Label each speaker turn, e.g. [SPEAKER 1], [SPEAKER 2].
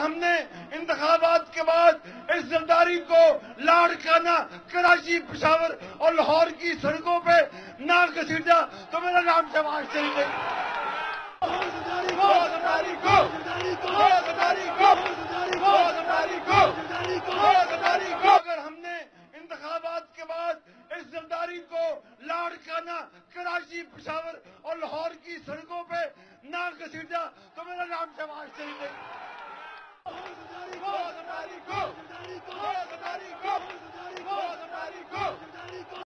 [SPEAKER 1] हमने इंतखाबात के बाद इस जरदारी को लाड़काना कराची, पेशावर और लाहौर की सड़कों पे ना घसीटा तो मेरा नाम शहबाज शरीफ नहीं। अगर हमने इंतखाबात के बाद इस जरदारी को लाड़काना कराची, पेशावर और लाहौर की सड़कों पे ना घसीटा तो मेरा नाम शहबाज शरीफ नहीं।